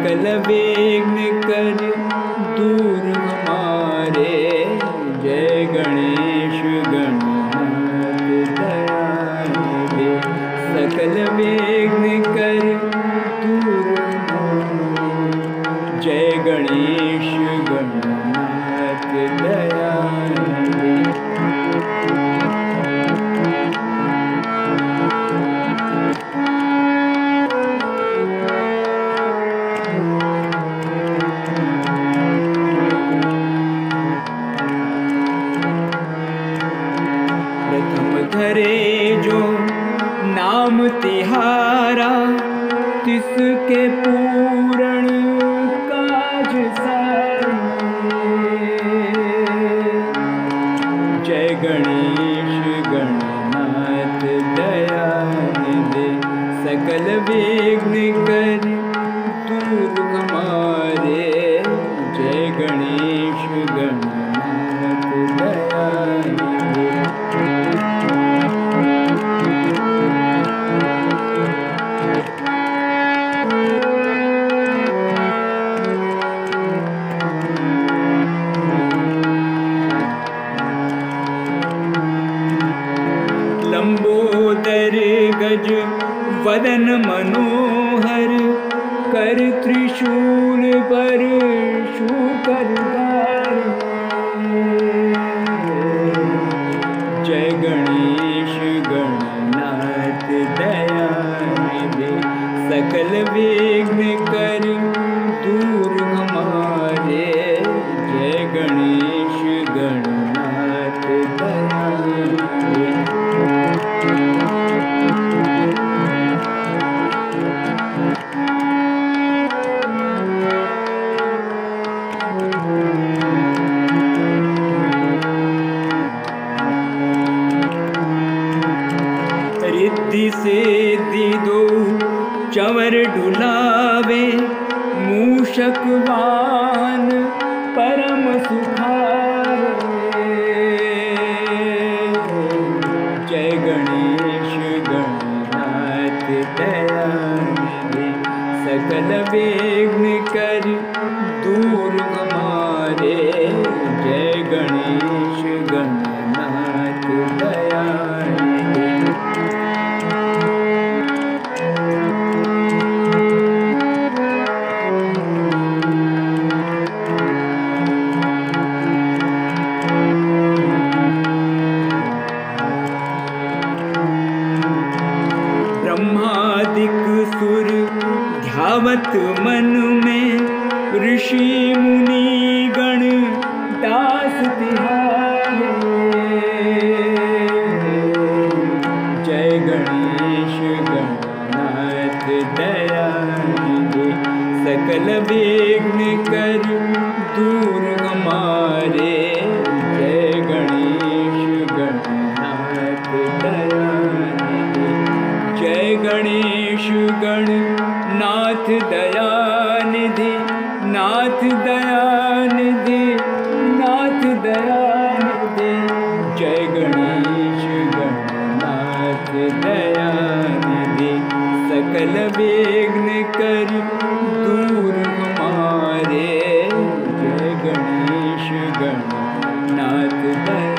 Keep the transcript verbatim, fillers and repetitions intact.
सकल विघ्न कर दूर हमारे। जय गणेश गणनाथ दयानिधे। सकल विघ्न कर दूर हमारे। जय गणेश गणनाथ दयानिधे। धरे जो नाम तिहारा, तिसके पूर्ण काज सारे। जय गणेश गणनाथ दयानिधे। सकल विघ्न कर दूर हमारे। जय गणेश गणनाथ दयानिधे। लंबोदर गज वदन मनोहर, कर त्रिशूल पर शूकर धारे। जय गणेश गणनाथ दयानिधे। सकल विघ्न कर दूर हमारे। जय गणेश गणनाथ दयानिधे। रिद्धि सिद्धि दो चंवर ढुलावे, मूषक वाहन परम सुखावे। जय गणेश गणनाथ दयानिधे। सकल विघ्न कर दूर हमारे। जय गणेश गणनाथ दयानिधे। ब्रह्मादिक सुर ध्यावत मन में, ऋषि मुनि गण दास तिहारे। जय गणेश गणनाथ दयानिधे। सकल विघ्न कर दूर हमारे। जय गणेश गणनाथ दयानिधे। जय गणेश गणनाथ दयानिधे। नाथ दयानिधे, नाथ दयानिधे। जय गणेश गणनाथ दयानिधे। सकल विघ्न कर दूर हमारे। जय गणेश गणनाथ दयानिधे।